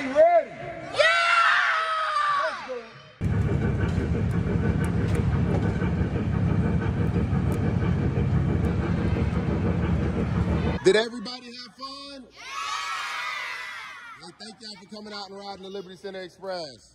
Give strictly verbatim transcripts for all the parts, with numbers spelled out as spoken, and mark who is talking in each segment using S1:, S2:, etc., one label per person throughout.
S1: Everybody ready?
S2: Yeah!
S1: Let's go. Did everybody have fun? Yeah! Hey, thank y'all for coming out and riding the Liberty Center Express.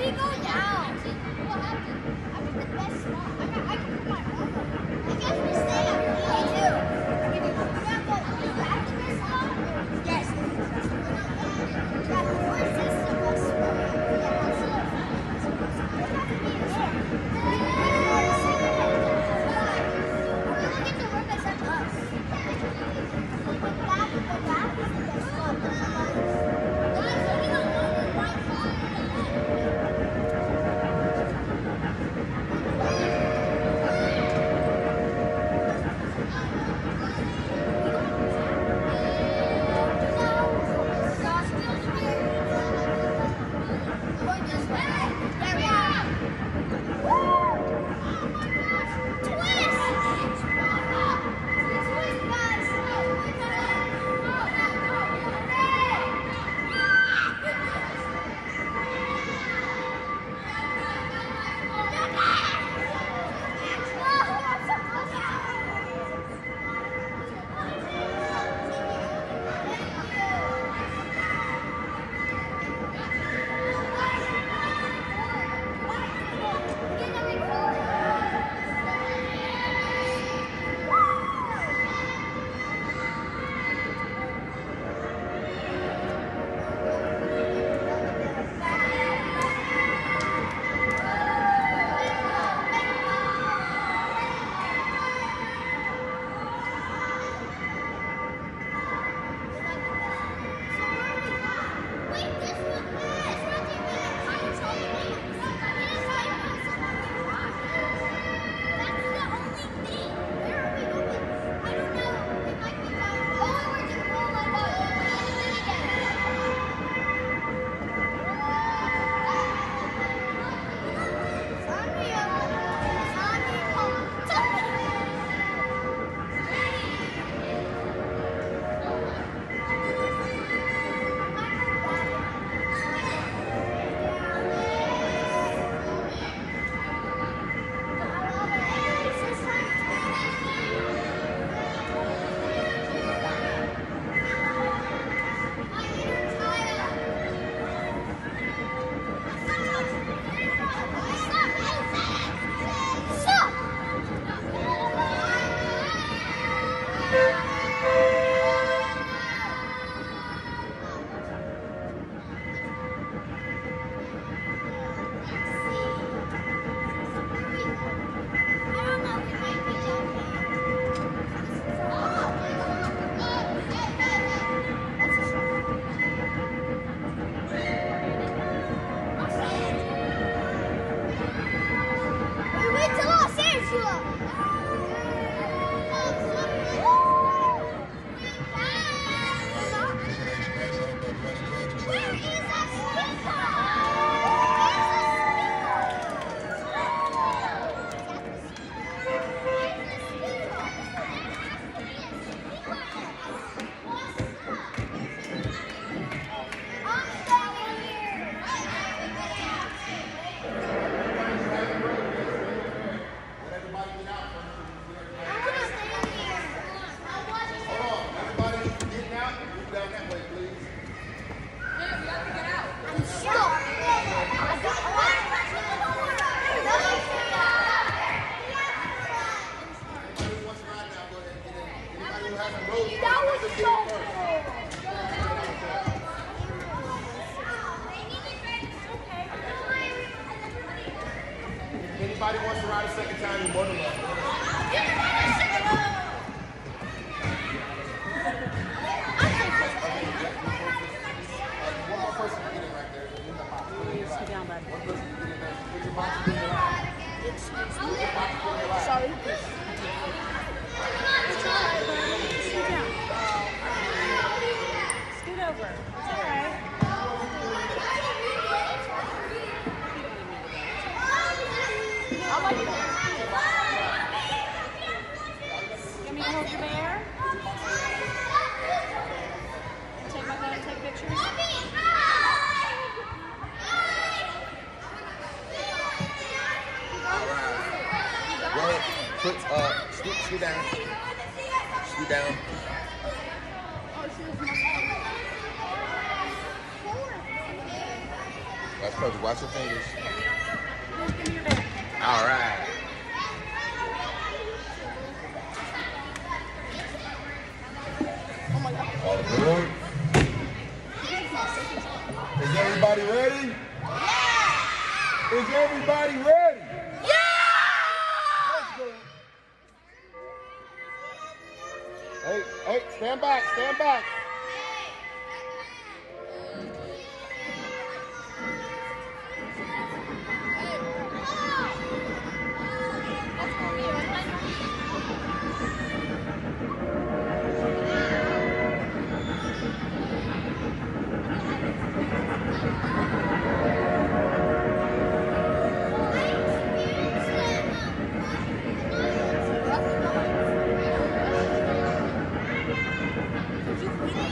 S2: we go down? What happened? I picked the best spot. I got, I can put my arm up. I guess we stay up here. Me too. Yeah, but is that the best spot? Yes. Yeah, but where's this the best spot? Yeah, that's it. It has to be there. We can go to second place. Why? Are we looking to work except us? But that, but that is the best spot. Guys, look at the one with white fire.
S1: Anybody wants to ride a second time, you're more than welcome. One more person can get in right there.
S3: Sit down, buddy.
S1: One person can get in there. Put your box in your lap. Put your box in your lap.
S3: Sorry. Sit down. Scoot over. It's all right. I like it. You want me to hold your bear? Take my phone and take pictures?
S1: Well, put, uh, scoot, scoot down. Scoot down. That's That's perfect. Watch your fingers.
S3: Give me your bear.
S1: All right.
S3: Oh my God.
S1: All aboard. Is everybody ready? Yeah! Is everybody ready? Yeah! Let's go. Hey, hey, stand back, stand back.
S2: You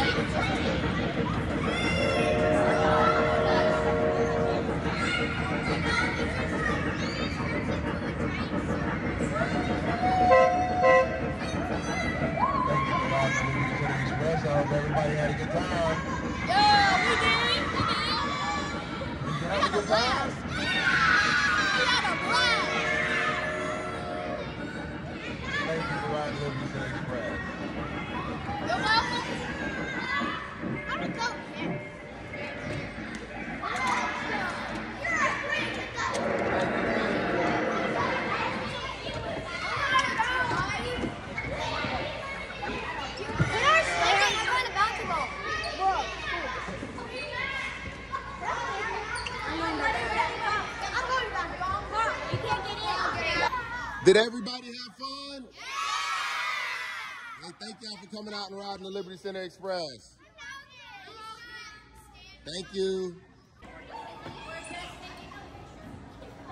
S1: Express. I hope everybody had a good time.
S2: Yeah, we did. We did.
S1: Did you have a good time?
S2: We had a blast.
S1: Thank you for riding Liberty City Express.
S2: You're welcome. I'm a coach. Yeah. You're a great
S1: Did everybody have fun? Yeah! Hey, thank y'all for coming out and riding the Liberty Center Express. Thank you.